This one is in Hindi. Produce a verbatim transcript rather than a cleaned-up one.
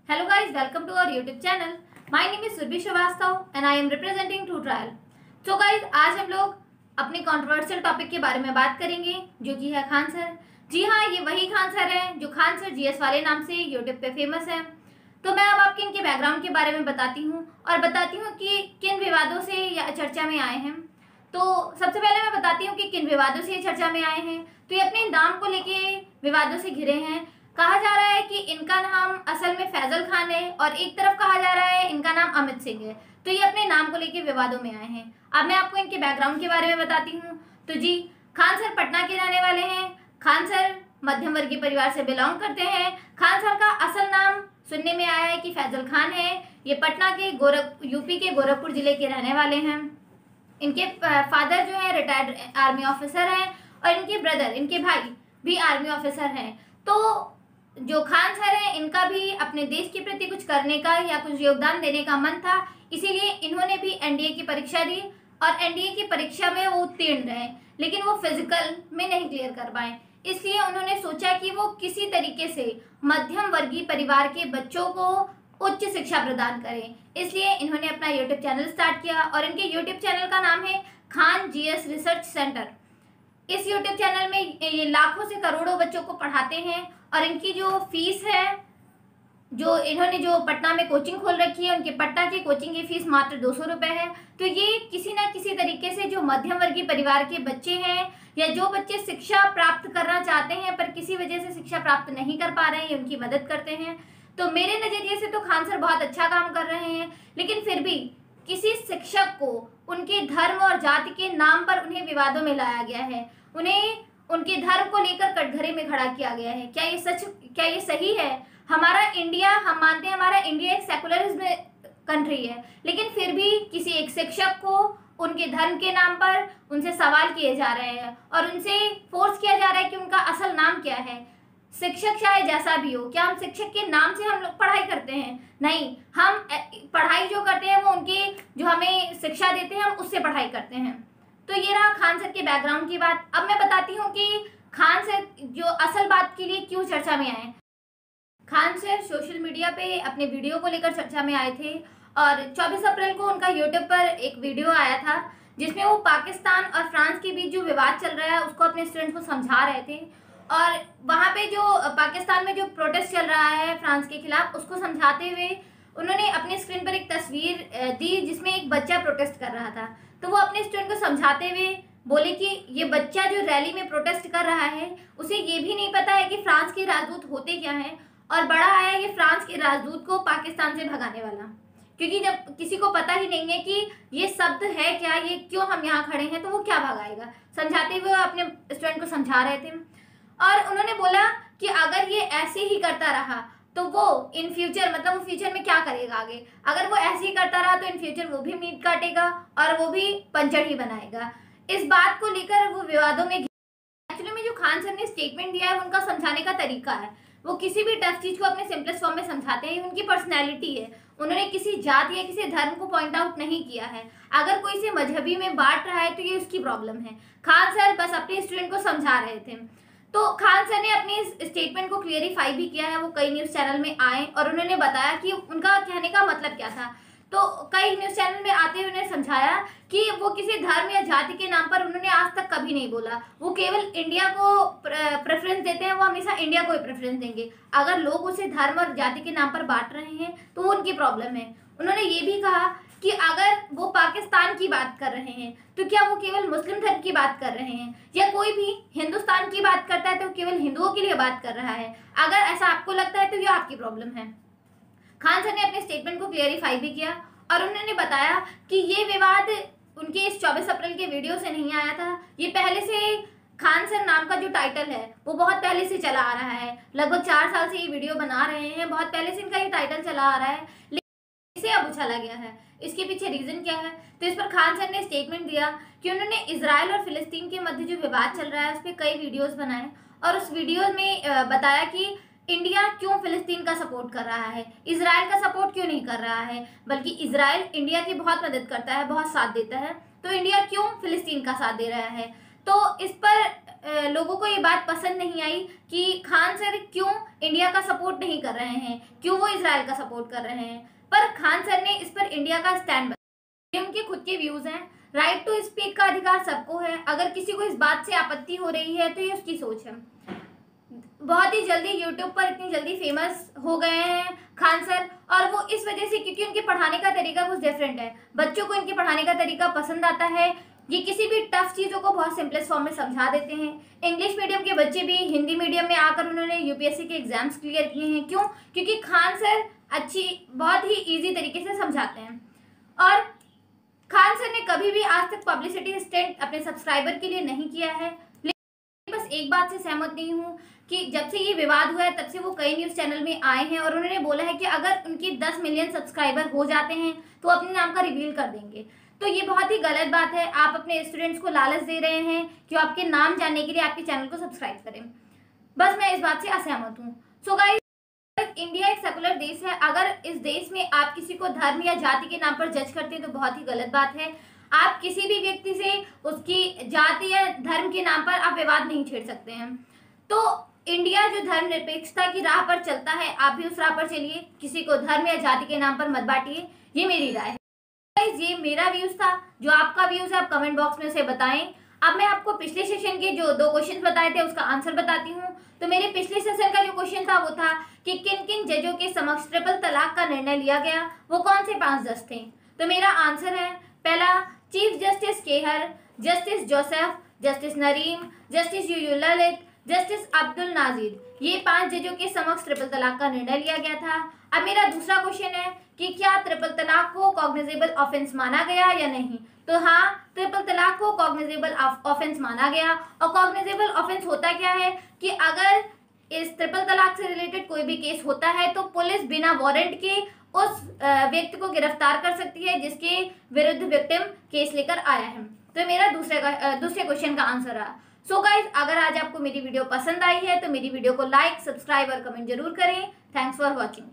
Hello guys, welcome to our YouTube channel. My name is Surbhi Shrivastava and I am representing True Trial. So guys, आज हम लोग अपने कंट्रोवर्शियल टॉपिक के बारे में बात करेंगे जो कि है खान सर। जी हाँ, ये वही खान सर हैं जो खान सर जीएस वाले नाम से यूट्यूब पे फेमस हैं। तो मैं अब आपके इनके बैकग्राउंड के बारे में बताती हूँ और बताती हूँ कि किन विवादों से या चर्चा में आए हैं। तो सबसे पहले मैं बताती हूँ कि किन विवादों से ये चर्चा में आए हैं। तो ये अपने नाम को लेके विवादों से घिरे हैं। कहा जा रहा है कि इनका नाम असल में फैजल खान है और एक तरफ कहा जा रहा है इनका नाम अमित सिंह है। तो ये अपने नाम को लेके विवादों में आए हैं। अब मैं आपको इनके बैकग्राउंड के बारे में बताती हूँ। तो जी, खान सर पटना के रहने वाले हैं। खान सर मध्यम वर्गीय परिवार से बिलोंग करते हैं। खान सर का असल नाम सुनने में आया है कि फैजल खान है। ये पटना के गोरख यूपी के गोरखपुर जिले के रहने वाले हैं। इनके फादर जो है रिटायर्ड आर्मी ऑफिसर हैं और इनके ब्रदर, इनके भाई भी आर्मी ऑफिसर हैं। तो जो खान सर हैं इनका भी अपने देश के प्रति कुछ करने का या कुछ योगदान देने का मन था, इसीलिए इन्होंने भी एनडीए की परीक्षा दी और एनडीए की परीक्षा में वो उत्तीर्ण रहे, लेकिन वो फिजिकल में नहीं क्लियर कर पाए। इसलिए उन्होंने सोचा कि वो किसी तरीके से मध्यम वर्गीय परिवार के बच्चों को उच्च शिक्षा प्रदान करें। इसलिए इन्होंने अपना यूट्यूब चैनल स्टार्ट किया और इनके यूट्यूब चैनल का नाम है खान जीएस रिसर्च सेंटर। इस यूट्यूब चैनल में ये लाखों से करोड़ों बच्चों को पढ़ाते हैं और इनकी जो फीस है, जो इन्होंने जो पटना में कोचिंग खोल रखी है, उनके पटना की कोचिंग की फीस मात्र दो सौ रुपये है। तो ये किसी ना किसी तरीके से जो मध्यम वर्गीय परिवार के बच्चे हैं या जो बच्चे शिक्षा प्राप्त करना चाहते हैं पर किसी वजह से शिक्षा प्राप्त नहीं कर पा रहे हैं, ये उनकी मदद करते हैं। तो मेरे नज़रिए से तो खान सर बहुत अच्छा काम कर रहे हैं, लेकिन फिर भी किसी शिक्षक को उनके धर्म और जाति के नाम पर उन्हें विवादों में लाया गया है। उन्हें उनके धर्म को लेकर कटघरे में खड़ा किया गया है। क्या ये सच, क्या ये सही है? हमारा इंडिया, हम मानते हैं हमारा इंडिया एक सेकुलरिज्म कंट्री है, लेकिन फिर भी किसी एक शिक्षक को उनके धर्म के नाम पर उनसे सवाल किए जा रहे हैं और उनसे फोर्स किया जा रहा है कि उनका असल नाम क्या है। शिक्षक चाहे जैसा भी हो, क्या हम शिक्षक के नाम से हम लोग पढ़ाई करते हैं? नहीं, हम पढ़ाई जो करते हैं वो उनके जो हमें शिक्षा देते हैं हम उससे पढ़ाई करते हैं। तो ये रहा खान सर के बैकग्राउंड की बात। अब मैं बताती हूँ कि खान सर जो असल बात के लिए क्यों चर्चा में आए। खान सर सोशल मीडिया पे अपने वीडियो को लेकर चर्चा में आए थे और चौबीस अप्रैल को उनका यूट्यूब पर एक वीडियो आया था जिसमें वो पाकिस्तान और फ्रांस के बीच जो विवाद चल रहा है उसको अपने स्टूडेंट को समझा रहे थे। और वहाँ पे जो पाकिस्तान में जो प्रोटेस्ट चल रहा है फ्रांस के खिलाफ, उसको समझाते हुए उन्होंने अपनी स्क्रीन पर एक तस्वीर दी जिसमें एक बच्चा प्रोटेस्ट कर रहा था। तो वो अपने स्टूडेंट को समझाते हुए बोले कि ये बच्चा जो रैली में प्रोटेस्ट कर रहा है उसे ये भी नहीं पता है कि फ्रांस के राजदूत होते क्या हैं, और बड़ा आया ये फ्रांस के राजदूत को पाकिस्तान से भगाने वाला। क्योंकि जब किसी को पता ही नहीं है कि ये शब्द है क्या, ये क्यों हम यहाँ खड़े हैं, तो वो क्या भगाएगा। समझाते हुए अपने स्टूडेंट को समझा रहे थे और उन्होंने बोला कि अगर ये ऐसे ही करता रहा तो वो इन फ्यूचर, मतलब वो फ्यूचर में क्या करेगा आगे। अगर वो ऐसे ही करता रहा तो इन फ्यूचर वो भी मीट काटेगा और वो भी पंचर ही बनाएगा। इस बात को लेकर वो विवादों में। एक्चुअली में जो खान सर ने स्टेटमेंट दिया है उनका समझाने का तरीका है। वो किसी भी टफ चीज को अपने सिंपलेस्ट फॉर्म में समझाते हैं, उनकी पर्सनैलिटी है। उन्होंने किसी जाति या किसी धर्म को पॉइंट आउट नहीं किया है। अगर कोई इसे मजहबी में बांट रहा है तो ये उसकी प्रॉब्लम है। खान सर बस अपने स्टूडेंट को समझा रहे थे। तो खान सर ने अपनी स्टेटमेंट को क्लियरिफाई भी किया है। वो कई न्यूज़ चैनल में आए और उन्होंने बताया कि उनका कहने का मतलब क्या था। तो कई न्यूज़ चैनल में आते हुए उन्होंने समझाया कि वो किसी धर्म या जाति के नाम पर उन्होंने आज तक कभी नहीं बोला। वो केवल इंडिया को प्रेफरेंस देते हैं, वो हमेशा इंडिया को ही प्रेफरेंस देंगे। अगर लोग उसे धर्म और जाति के नाम पर बांट रहे हैं तो वो उनकी प्रॉब्लम है। उन्होंने ये भी कहा कि अगर वो पाकिस्तान की बात कर रहे हैं तो क्या वो केवल मुस्लिम धर्म की बात कर रहे हैं, या कोई भी हिंदुस्तान की बात करता है तो केवल हिंदुओं के लिए बात कर रहा है। अगर ऐसा आपको लगता है तो ये आपकी प्रॉब्लम है। खान सर ने अपने स्टेटमेंट को क्लियरिफाई भी किया और उन्होंने बताया कि ये विवाद उनके इस चौबीस अप्रैल के वीडियो से नहीं आया था। ये पहले से खान सर नाम का जो टाइटल है वो बहुत पहले से चला आ रहा है। लगभग चार साल से ये वीडियो बना रहे हैं, बहुत पहले से इनका ये टाइटल चला आ रहा है, लेकिन इसे अब उछाला गया है। इसके पीछे रीजन क्या है? तो इस पर खान सर ने स्टेटमेंट दिया कि उन्होंने इजराइल और फिलिस्तीन के मध्य जो विवाद चल रहा है उस पर कई वीडियोस बनाए और उस वीडियो में बताया कि इंडिया क्यों फिलिस्तीन का सपोर्ट कर रहा है, इजराइल का सपोर्ट क्यों नहीं कर रहा है, बल्कि इजराइल इंडिया की बहुत मदद करता है, बहुत साथ देता है, तो इंडिया क्यों फिलिस्तीन का साथ दे रहा है। तो इस पर लोगों को ये बात पसंद नहीं आई कि खान सर क्यों इंडिया का सपोर्ट नहीं कर रहे हैं, क्यों वो इजराइल का सपोर्ट कर रहे हैं। पर खान सर ने इस पर इंडिया का स्टैंड बताया। ये उनके खुद के व्यूज हैं। राइट टू स्पीक का अधिकार सबको है। अगर किसी को इस बात से आपत्ति हो रही है तो ये उसकी सोच है। बहुत ही जल्दी यूट्यूब पर इतनी जल्दी फेमस हो गए हैं खान सर, और वो इस वजह से क्योंकि उनके पढ़ाने का तरीका कुछ डिफरेंट है। बच्चों को इनके पढ़ाने का तरीका पसंद आता है। ये किसी भी टफ चीज़ों को बहुत सिंपलेस्ट फॉर्म में समझा देते हैं। इंग्लिश मीडियम के बच्चे भी हिंदी मीडियम में आकर उन्होंने यूपीएससी के एग्जाम्स क्लियर किए हैं। क्यों? क्योंकि खान सर अच्छी बहुत ही ईजी तरीके से समझाते हैं। और खान सर ने कभी भी आज तक पब्लिसिटी स्टंट अपने सब्सक्राइबर के लिए नहीं किया है। लेकिन बस एक बात से सहमत नहीं हूँ कि जब से ये विवाद हुआ है तब से वो कई न्यूज़ चैनल में आए हैं और उन्होंने बोला है कि अगर उनकी दस मिलियन सब्सक्राइबर हो जाते हैं तो अपने नाम का रिवील कर देंगे। तो ये बहुत ही गलत बात है। आप अपने स्टूडेंट्स को लालच दे रहे हैं कि आपके नाम जानने के लिए आपके चैनल को सब्सक्राइब करें। बस मैं इस बात से असहमत हूँ। सो गाइस, इंडिया एक सेकुलर देश है। अगर इस देश में आप किसी को धर्म या जाति के नाम पर जज करते हैं तो बहुत ही गलत बात है। आप किसी भी व्यक्ति से उसकी जाति या धर्म के नाम पर आप विवाद नहीं छेड़ सकते हैं। तो इंडिया जो धर्मनिरपेक्षता की राह पर चलता है, आप भी उस राह पर चलिए। किसी को धर्म या जाति के नाम पर मत बांटिए। ये मेरी राय है। ये मेरा व्यूज था। जो आपका व्यूज है आप कमेंट बॉक्स में उसे बताएं। अब मैं आपको पिछले सेशन के जो दो क्वेश्चन बताए थे उसका आंसर बताती हूँ। तो मेरे पिछले सेशन का जो क्वेश्चन था वो था कि किन किन जजों के समक्ष ट्रिपल तलाक का निर्णय लिया गया, वो कौन से पांच जज थे। तो मेरा आंसर है पहला chief justice Khehar, justice Joseph, justice Nariman, justice U U Lalit, justice Abdul Nazeer. ये पांच जजों के समक्ष ट्रिपल तलाक का निर्णय लिया गया था। अब मेरा दूसरा क्वेश्चन है कि क्या ट्रिपल तलाक को कॉग्निजेबल ऑफेंस माना गया या नहीं। तो हाँ, ट्रिपल तलाक को कॉग्निजेबल ऑफेंस माना गया। और कॉग्निजेबल ऑफेंस होता क्या है कि अगर इस ट्रिपल तलाक से रिलेटेड कोई भी केस होता है तो पुलिस बिना वारंट के उस व्यक्ति को गिरफ्तार कर सकती है जिसके विरुद्ध विक्टिम केस लेकर आया है। तो मेरा दूसरे का दूसरे क्वेश्चन का आंसर रहा। सो गाइज, अगर आज आपको मेरी वीडियो पसंद आई है तो मेरी वीडियो को लाइक, सब्सक्राइब और कमेंट जरूर करें। Thanks for watching.